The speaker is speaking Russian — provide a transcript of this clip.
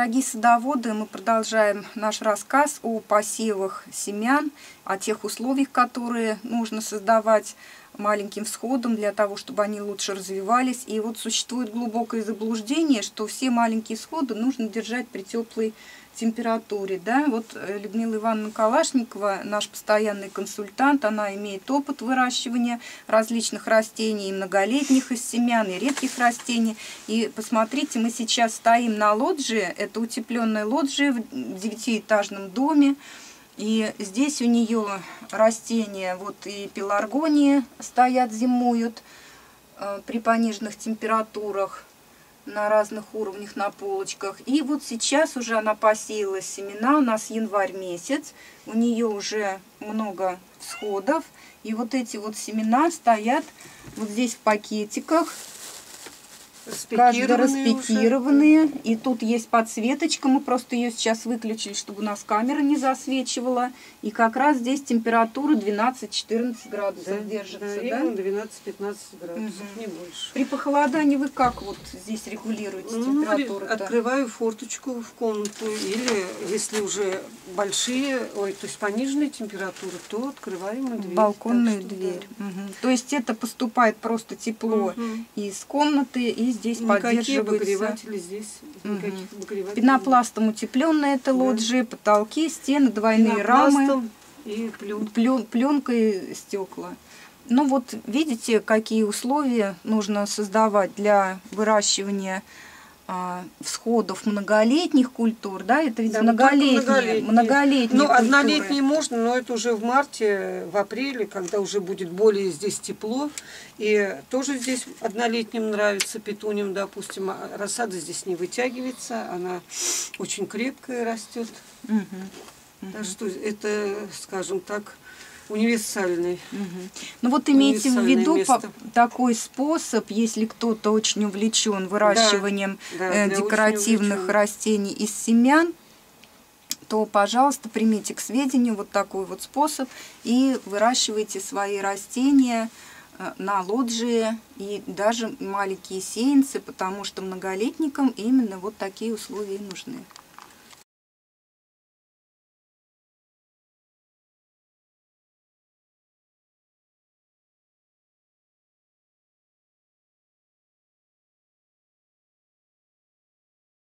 Дорогие садоводы, мы продолжаем наш рассказ о посевах семян, о тех условиях, которые нужно создавать маленьким всходам для того, чтобы они лучше развивались. И вот существует глубокое заблуждение, что все маленькие всходы нужно держать при теплой температуре. Да? Вот Людмила Ивановна Калашникова, наш постоянный консультант, она имеет опыт выращивания различных растений, и многолетних из семян, и редких растений. И посмотрите, мы сейчас стоим на лоджии, это утепленная лоджия в 9-этажном доме. И здесь у нее растения, вот и пеларгонии стоят, зимуют при пониженных температурах на разных уровнях на полочках. И вот сейчас уже она посеяла семена, у нас январь месяц, у нее уже много всходов. И вот эти вот семена стоят вот здесь в пакетиках. Каждый распекированные. И тут есть подсветочка. Мы просто ее сейчас выключили, чтобы у нас камера не засвечивала. И как раз здесь температура 12-14 градусов держится. Да? 12-15 градусов, не больше. При похолодании вы как вот здесь регулируете температуру? Открываю форточку в комнату. Или если уже большие, то есть пониженная температура, то открываем дверь. Балконную дверь. Да. То есть это поступает просто тепло из комнаты, и здесь поддерживается. Обогреватели здесь. Пенопластом утепленная эта лоджия, потолки, стены, двойные рамы. И пленкой стекла. Ну вот видите, какие условия нужно создавать для выращивания всходов многолетних культур, да, это ведь многолетние ну, культуры. Однолетние можно, но это уже в марте, в апреле, когда уже будет более здесь тепло, и тоже здесь однолетним нравится, петуниям, допустим, рассада здесь не вытягивается, она очень крепкая растет, так что это, скажем так, универсальный. Ну вот имейте в виду такой способ, если кто-то очень увлечен выращиванием декоративных растений из семян, то, пожалуйста, примите к сведению вот такой вот способ и выращивайте свои растения на лоджии и даже маленькие сеянцы, потому что многолетникам именно вот такие условия нужны.